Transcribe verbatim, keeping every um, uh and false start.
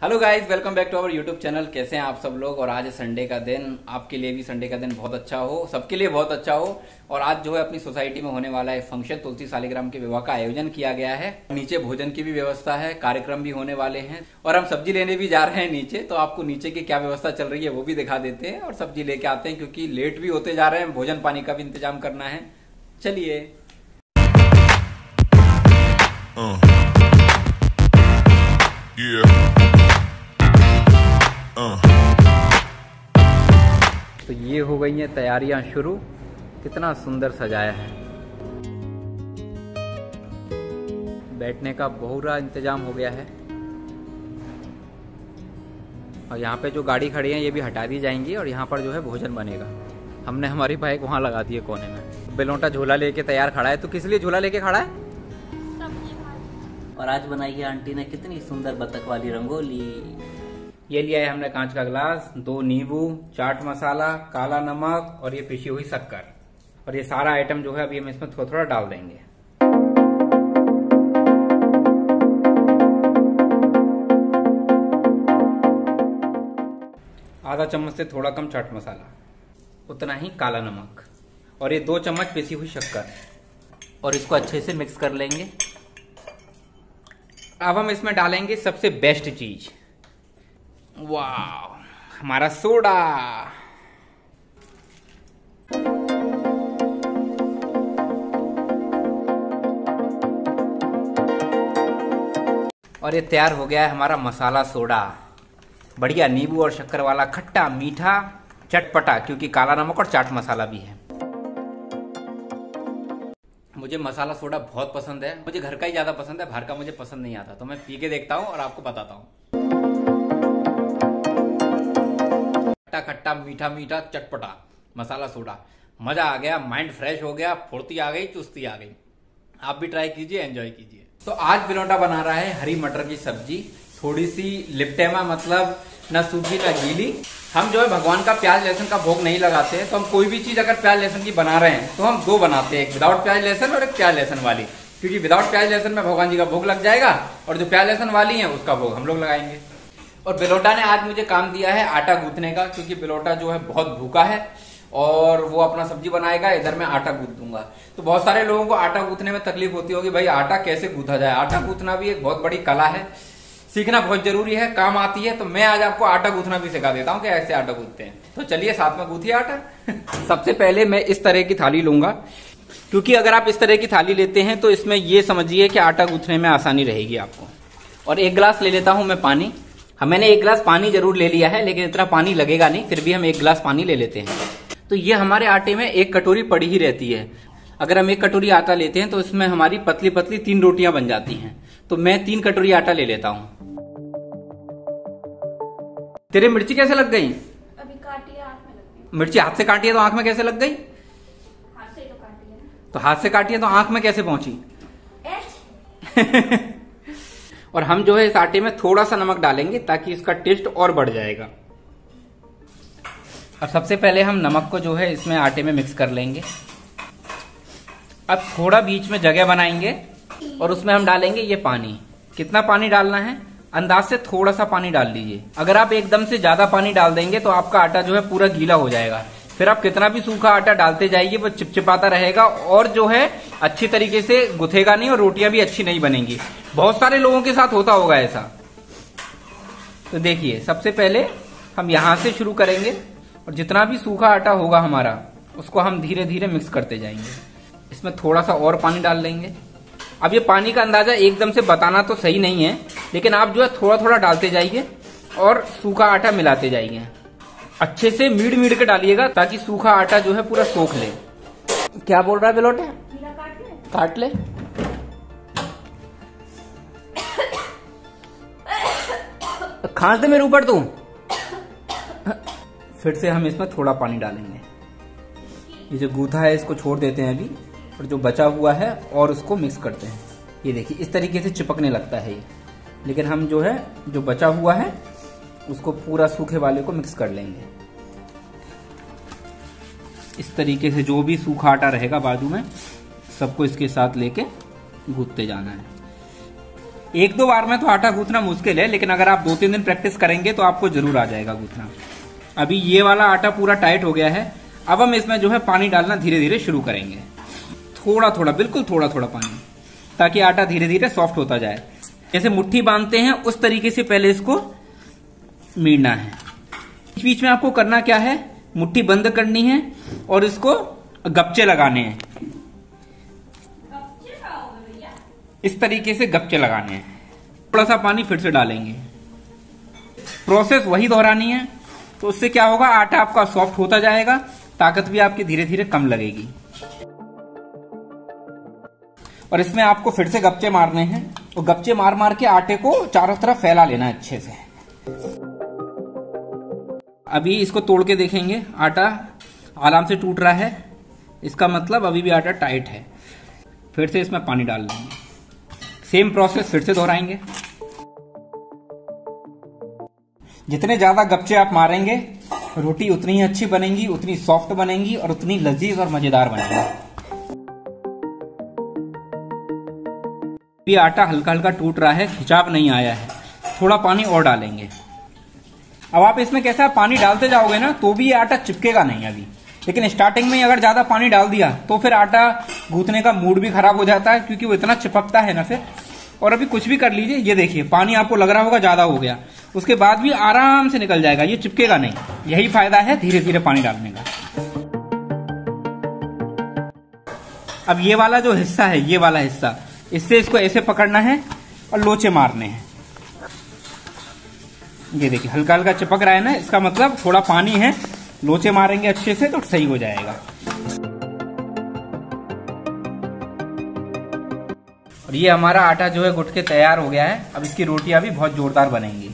Hello guys, welcome back to our YouTube channel. कैसे हैं आप सब लोग। और आज है संडे का दिन। आपके लिए भी संडे का दिन बहुत अच्छा हो, सबके लिए बहुत अच्छा हो। और आज जो है अपनी सोसाइटी में होने वाला है फंक्शन, तुलसी सालिग्राम के विवाह का आयोजन किया गया है। नीचे भोजन की भी व्यवस्था है, कार्यक्रम भी होने वाले हैं और हम सब्जी लेने भी जा रहे हैं नीचे। तो आपको नीचे की क्या व्यवस्था चल रही है वो भी दिखा देते हैं और सब्जी लेके आते हैं, क्योंकि लेट भी होते जा रहे हैं, भोजन पानी का भी इंतजाम करना है। चलिए। uh. yeah. तो ये हो गई हैं तैयारियां शुरू। कितना सुंदर सजाया है। बैठने का पूरा इंतजाम हो गया है और यहाँ पे जो गाड़ी खड़ी है ये भी हटा दी जाएंगी और यहाँ पर जो है भोजन बनेगा। हमने हमारी बाइक वहाँ लगा दी है कोने में। बेलोटा झोला लेके तैयार खड़ा है। तो किस लिए झोला लेके खड़ा है? और आज बनाई है आंटी ने कितनी सुंदर बतख वाली रंगोली। ये लिया है हमने कांच का गिलास, दो नींबू, चाट मसाला, काला नमक और ये पिसी हुई शक्कर। और ये सारा आइटम जो है अभी हम इसमें थोड़ा थोड़ा डाल देंगे। आधा चम्मच से थोड़ा कम चाट मसाला, उतना ही काला नमक और ये दो चम्मच पिसी हुई शक्कर। और इसको अच्छे से मिक्स कर लेंगे। अब हम इसमें डालेंगे सबसे बेस्ट चीज, वाह, हमारा सोडा। और ये तैयार हो गया है हमारा मसाला सोडा। बढ़िया नींबू और शक्कर वाला, खट्टा मीठा चटपटा, क्योंकि काला नमक और चाट मसाला भी है। मुझे मसाला सोडा बहुत पसंद है। मुझे घर का ही ज्यादा पसंद है, बाहर का मुझे पसंद नहीं आता। तो मैं पी के देखता हूँ और आपको बताता हूँ। खट्टा खट्टा मीठा मीठा चटपटा मसाला सोडा, मजा आ गया, माइंड फ्रेश हो गया, फुर्ती आ गई, चुस्ती आ गई। आप भी ट्राई कीजिए, एंजॉय कीजिए। तो आज बिलोटा बना रहा है हरी मटर की सब्जी, थोड़ी सी लिपटेमा, मतलब न सूखी न गीली। हम जो है भगवान का प्याज लहसुन का भोग नहीं लगाते हैं। तो हम कोई भी चीज अगर प्याज लहसुन की बना रहे हैं तो हम दो बनाते हैं, एक विदाउट प्याज लहसुन और एक प्याज लहसुन वाली। क्योंकि विदाउट प्याज लहसुन में भगवान जी का भोग लग जाएगा और जो प्याज लहसुन वाली है उसका भोग हम लोग लगाएंगे। और बिलोटा ने आज मुझे काम दिया है आटा गूंथने का, क्योंकि बिलोटा जो है बहुत भूखा है और वो अपना सब्जी बनाएगा, इधर मैं आटा गूंथ दूंगा। तो बहुत सारे लोगों को आटा गूंथने में तकलीफ होती होगी, भाई आटा कैसे गूंथा जाए। आटा गूंथना भी एक बहुत बड़ी कला है, सीखना बहुत जरूरी है, काम आती है। तो मैं आज आपको आटा गूंथना भी सिखा देता हूँ कि ऐसे आटा गूंथते हैं। तो चलिए साथ में गूंथिए आटा। सबसे पहले मैं इस तरह की थाली लूंगा, क्योंकि अगर आप इस तरह की थाली लेते हैं तो इसमें ये समझिए कि आटा गूंथने में आसानी रहेगी आपको। और एक गिलास ले लेता हूं मैं पानी। हम मैंने एक गिलास पानी जरूर ले लिया है, लेकिन इतना पानी लगेगा नहीं, फिर भी हम एक गिलास पानी ले लेते हैं। तो ये हमारे आटे में एक कटोरी पड़ी ही रहती है। अगर हम एक कटोरी आटा लेते हैं तो इसमें हमारी पतली पतली तीन रोटियां बन जाती हैं। तो मैं तीन कटोरी आटा ले लेता हूँ। तेरे मिर्ची कैसे लग गई? अभी काटी है, आंख में लग गई। मिर्ची हाथ से काटी है तो आंख में कैसे लग गई? हाथ से तो काटी है। तो हाथ से काटी है तो आंख में कैसे पहुंची? और हम जो है इस आटे में थोड़ा सा नमक डालेंगे ताकि इसका टेस्ट और बढ़ जाएगा। अब सबसे पहले हम नमक को जो है इसमें आटे में मिक्स कर लेंगे। अब थोड़ा बीच में जगह बनाएंगे और उसमें हम डालेंगे ये पानी। कितना पानी डालना है? अंदाज से थोड़ा सा पानी डाल लीजिए। अगर आप एकदम से ज्यादा पानी डाल देंगे तो आपका आटा जो है पूरा गीला हो जाएगा। फिर आप कितना भी सूखा आटा डालते जाइए वो चिपचिपाता रहेगा और जो है अच्छी तरीके से गुथेगा नहीं और रोटियां भी अच्छी नहीं बनेंगी। बहुत सारे लोगों के साथ होता होगा ऐसा। तो देखिए, सबसे पहले हम यहां से शुरू करेंगे और जितना भी सूखा आटा होगा हमारा उसको हम धीरे धीरे मिक्स करते जाएंगे। इसमें थोड़ा सा और पानी डाल लेंगे। अब ये पानी का अंदाजा एकदम से बताना तो सही नहीं है, लेकिन आप जो है थोड़ा थोड़ा डालते जाइए और सूखा आटा मिलाते जाइए। अच्छे से मीड मीड के डालिएगा ताकि सूखा आटा जो है पूरा सोख ले। क्या बोल रहा है बिलोटे? काट ले, काट ले। खांस दे मेरे ऊपर तू। फिर से हम इसमें थोड़ा पानी डालेंगे। ये जो गूथा है इसको छोड़ देते हैं अभी, और जो बचा हुआ है और उसको मिक्स करते हैं। ये देखिए इस तरीके से चिपकने लगता है ये, लेकिन हम जो है जो बचा हुआ है उसको पूरा सूखे वाले को मिक्स कर लेंगे। इस तरीके से जो भी सूखा आटा रहेगा बाजू में सबको इसके साथ लेके गूंथते जाना है। एक दो बार में तो आटा गूंथना मुश्किल है, लेकिन अगर आप दो तीन दिन प्रैक्टिस करेंगे तो आपको जरूर आ जाएगा गूंथना। अभी ये वाला आटा पूरा टाइट हो गया है। अब हम इसमें जो है पानी डालना धीरे धीरे शुरू करेंगे, थोड़ा थोड़ा, बिल्कुल थोड़ा थोड़ा पानी, ताकि आटा धीरे धीरे सॉफ्ट होता जाए। जैसे मुट्ठी बांधते हैं उस तरीके से पहले इसको मीड़ना है। बीच बीच में आपको करना क्या है, मुट्ठी बंद करनी है और इसको गपचे लगाने हैं। इस तरीके से गपचे लगाने हैं। थोड़ा सा पानी फिर से डालेंगे, प्रोसेस वही दोहरानी है। तो उससे क्या होगा, आटा आपका सॉफ्ट होता जाएगा, ताकत भी आपकी धीरे धीरे कम लगेगी। और इसमें आपको फिर से गपचे मारने हैं और गपचे मार मार के आटे को चारों तरफ फैला लेना है अच्छे से। अभी इसको तोड़ के देखेंगे, आटा आराम से टूट रहा है, इसका मतलब अभी भी आटा टाइट है। फिर से इसमें पानी डाल देंगे, सेम प्रोसेस फिर से दोहराएंगे। जितने ज्यादा गपचे आप मारेंगे रोटी उतनी ही अच्छी बनेगी, उतनी सॉफ्ट बनेगी और उतनी लजीज और मजेदार बनेगी। ये आटा हल्का हल्का टूट रहा है, खिंचाव नहीं आया है, थोड़ा पानी और डालेंगे। अब आप इसमें कैसा पानी डालते जाओगे ना तो भी ये आटा चिपकेगा नहीं अभी, लेकिन स्टार्टिंग में अगर ज्यादा पानी डाल दिया तो फिर आटा गूंथने का मूड भी खराब हो जाता है, क्योंकि वो इतना चिपकता है ना फिर। और अभी कुछ भी कर लीजिए, ये देखिए पानी आपको लग रहा होगा ज्यादा हो गया, उसके बाद भी आराम से निकल जाएगा, ये चिपकेगा नहीं। यही फायदा है धीरे धीरे पानी डालने का। अब ये वाला जो हिस्सा है, ये वाला हिस्सा, इससे इसको ऐसे पकड़ना है और लोचे मारने हैं। ये देखिए हल्का हल्का चिपक रहा है ना, इसका मतलब थोड़ा पानी है, लोचे मारेंगे अच्छे से तो सही हो जाएगा। और ये हमारा आटा जो है गुट के तैयार हो गया है। अब इसकी रोटियां भी बहुत जोरदार बनेंगी।